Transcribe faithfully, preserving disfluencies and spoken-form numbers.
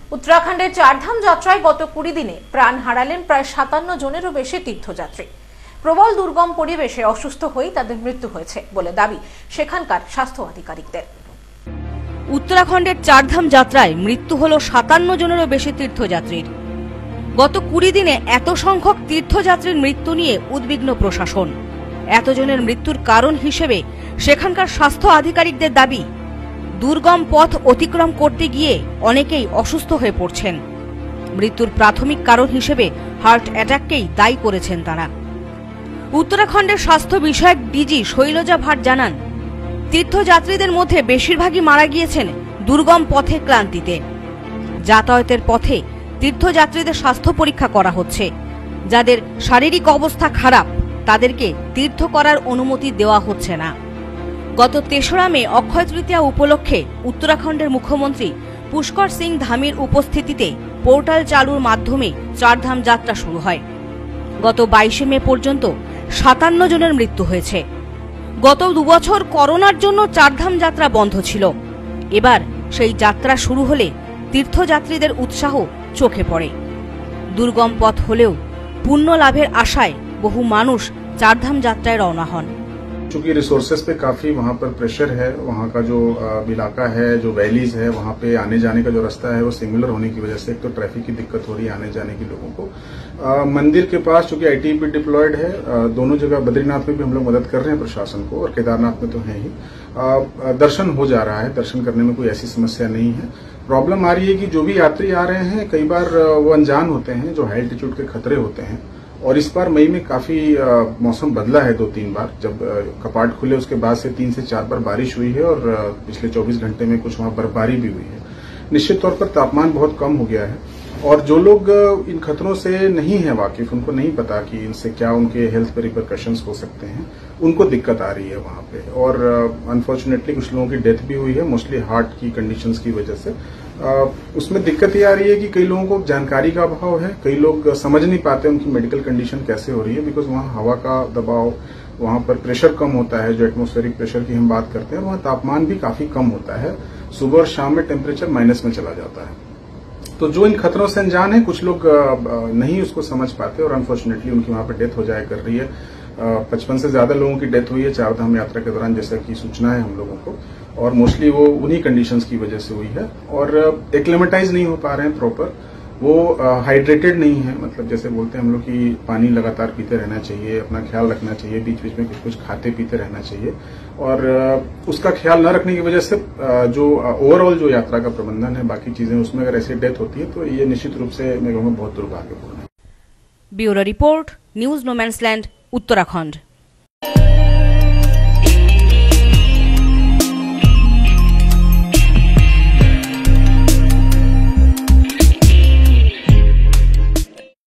उत्तराखंडेर चारधाम यात्राय गत कुड़ी दिने प्राण हारालेन प्राय सातान्न जनेरो बेशी तीर्थयात्री। प्रबल दुर्गम परिवेशे असुस्थ हये तादेर मृत्यु हयेछे बोले दाबी सेखानकार स्वास्थ्य अधिकारिकदेर। उत्तराखंडेर चारधाम यात्राय मृत्यु हलो सातान्न जनेरो बेशी तीर्थयात्रीर। गत कुड़ी दिने एत संख्यक तीर्थयात्रीर मृत्यु निये उद्विग्न प्रशासन। एतजनेर मृत्युर कारण हिसेबे सेखानकार स्वास्थ्य अधिकारिकदेर दाबी दुर्गम पथ अतिक्रम करते गिये अनेकेई असुस्थ हये पड़छेन। मृत्युर प्राथमिक कारण हिसेबे हार्ट अटैककेई दायी करेछेन तारा। उत्तराखंडेर स्वास्थ्य विषयक डिजी शैलजा भाट जानान तीर्थयात्रीदेर मध्ये बेशिरभागई मारा गियेछेन दुर्गम पथे क्लांतिते। यातायातेर पथे तीर्थयात्रीदेर स्वास्थ्य परीक्षा करा होच्छे। जादेर शारीरिक अवस्था खाराप तादेरके तीर्थ करार अनुमति देওয়া হচ্ছে না। गत तेसरा मे अक्षय तृतीया उपलक्षे उत्तराखंडेर मुख्यमंत्री पुष्कर सिंह धामीर उपस्थितिते पोर्टाल चालुर माध्यमे चारधाम यात्रा शुरू हय। गत बाईशे मे पर्यन्त सातान्न जनेर मृत्यु हयेछे। गत दुबछर करोनार जन्य चारधाम यात्रा बंध छिलो। एबार सेई यात्रा शुरू हले तीर्थयात्रीदेर उत्साह चोखे पड़े। दुर्गम पथ हलेও पुण्य लाभेर आशाय बहु मानुष चारधाम यात्राय रवाना हन। चूंकि रिसोर्सेज पे काफी वहाँ पर प्रेशर है, वहाँ का जो इलाका है, जो वैलीज है, वहाँ पे आने जाने का जो रास्ता है वो सिंगुलर होने की वजह से एक तो ट्रैफिक की दिक्कत हो रही है आने जाने की लोगों को। आ, मंदिर के पास चूंकि आईटीबी डिप्लॉयड है, आ, दोनों जगह बद्रीनाथ में भी हम लोग मदद कर रहे हैं प्रशासन को और केदारनाथ में तो है ही। आ, दर्शन हो जा रहा है, दर्शन करने में कोई ऐसी समस्या नहीं है। प्रॉब्लम आ रही है कि जो भी यात्री आ रहे हैं कई बार वो अनजान होते हैं, जो हाई एल्टीट्यूड के खतरे होते हैं। और इस बार मई में काफी मौसम बदला है, दो तीन बार जब कपाट खुले उसके बाद से तीन से चार बार बारिश हुई है और पिछले चौबीस घंटे में कुछ वहां बर्फबारी भी हुई है। निश्चित तौर पर तापमान बहुत कम हो गया है और जो लोग इन खतरों से नहीं है वाकिफ, उनको नहीं पता कि इनसे क्या उनके हेल्थ पे रिपरकशंस हो सकते हैं, उनको दिक्कत आ रही है वहां पे। और अनफॉर्चुनेटली कुछ लोगों की डेथ भी हुई है, मोस्टली हार्ट की कंडीशंस की वजह से। आ, उसमें दिक्कत ये आ रही है कि कई लोगों को जानकारी का अभाव है, कई लोग समझ नहीं पाते उनकी मेडिकल कंडीशन कैसे हो रही है, बिकॉज वहाँ हवा का दबाव, वहाँ पर प्रेशर कम होता है, जो एटमॉस्फेरिक प्रेशर की हम बात करते हैं, वहाँ तापमान भी काफी कम होता है। सुबह और शाम में टेम्परेचर माइनस में चला जाता है। तो जो इन खतरों से अनजान है, कुछ लोग नहीं उसको समझ पाते और अनफॉर्चुनेटली उनकी वहां पर डेथ हो जाया कर रही है। पचपन से ज्यादा लोगों की डेथ हुई है चारधाम यात्रा के दौरान, जैसा कि सूचना है हम लोगों को, और मोस्टली वो उन्हीं कंडीशंस की वजह से हुई है। और एक्लेमेटाइज नहीं हो पा रहे हैं प्रॉपर, वो हाइड्रेटेड नहीं है, मतलब जैसे बोलते हैं हम लोग कि पानी लगातार पीते रहना चाहिए, अपना ख्याल रखना चाहिए, बीच बीच में कुछ कुछ खाते पीते रहना चाहिए। और उसका ख्याल न रखने की वजह से जो ओवरऑल जो यात्रा का प्रबंधन है, बाकी चीजें, उसमें अगर ऐसी डेथ होती है तो ये निश्चित रूप से मैं कहूँगा बहुत दुर्भाग्यपूर्ण है। Bureau report, news no man's land, Uttarakhand.